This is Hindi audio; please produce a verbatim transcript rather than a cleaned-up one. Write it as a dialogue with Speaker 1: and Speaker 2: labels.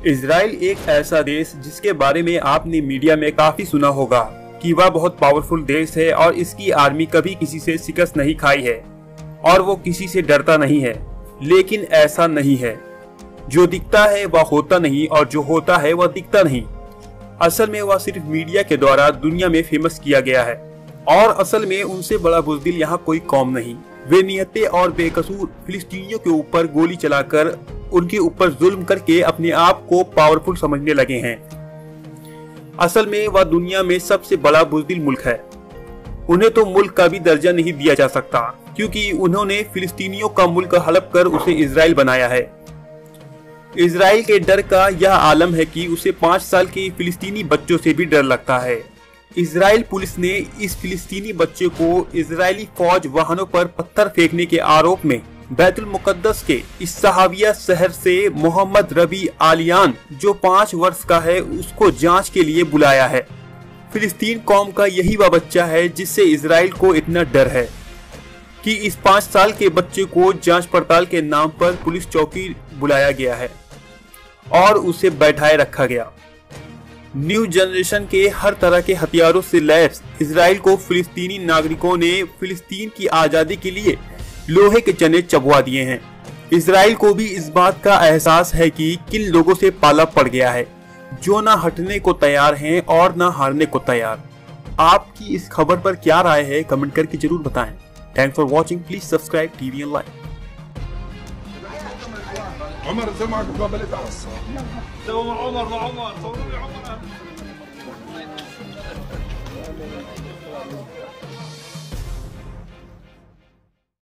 Speaker 1: इजराइल एक ऐसा देश जिसके बारे में आपने मीडिया में काफी सुना होगा कि वह बहुत पावरफुल देश है और इसकी आर्मी कभी किसी से शिकस्त नहीं खाई है और वो किसी से डरता नहीं है। लेकिन ऐसा नहीं है। जो दिखता है वह होता नहीं और जो होता है वह दिखता नहीं। असल में वह सिर्फ मीडिया के द्वारा दुनिया में फेमस किया गया है और असल में उनसे बड़ा बुज़दिल यहाँ कोई कौम नहीं। वे निहत्ते और बेकसूर फिलिस्तीनियों के ऊपर गोली चलाकर उनके ऊपर जुल्म करके अपने आप को पावरफुल समझने लगे हैं। असल में वह दुनिया में सबसे बड़ा बुज़दिल मुल्क है। उन्हें तो मुल्क का भी दर्जा नहीं दिया जा सकता क्योंकि उन्होंने फिलिस्तीनियों का मुल्क हड़प कर उसे इजराइल बनाया है। इजराइल के डर का यह आलम है कि उसे पाँच साल के फिलिस्तीनी बच्चों से भी डर लगता है। इजराइल पुलिस ने इस फिलिस्तीनी बच्चे को इजरायली फौज वाहनों पर पत्थर फेंकने के आरोप में बैतुल मुकद्दस के इस सहाविया शहर से मोहम्मद रबी आलियान जो पाँच वर्ष का है उसको जांच के लिए बुलाया है। फिलिस्तीन कौम का यही वह बच्चा है जिससे इजराइल को इतना डर है कि इस पाँच साल के बच्चे को जांच पड़ताल के नाम पर पुलिस चौकी बुलाया गया है और उसे बैठाए रखा गया। न्यू जनरेशन के हर तरह के हथियारों से लैस इजराइल को फिलिस्तीनी नागरिकों ने फिलिस्तीन की आज़ादी के लिए लोहे के चने चबवा दिए हैं। इजराइल को भी इस बात का एहसास है कि किन लोगों से पाला पड़ गया है जो ना हटने को तैयार हैं और ना हारने को तैयार। आपकी इस खबर पर क्या राय है कमेंट करके जरूर बताएं। Thanks for watching. Please subscribe TV online.
Speaker 2: عمر زي معك مقابلة سووا مع عمر مع عمر صوروا لي عمر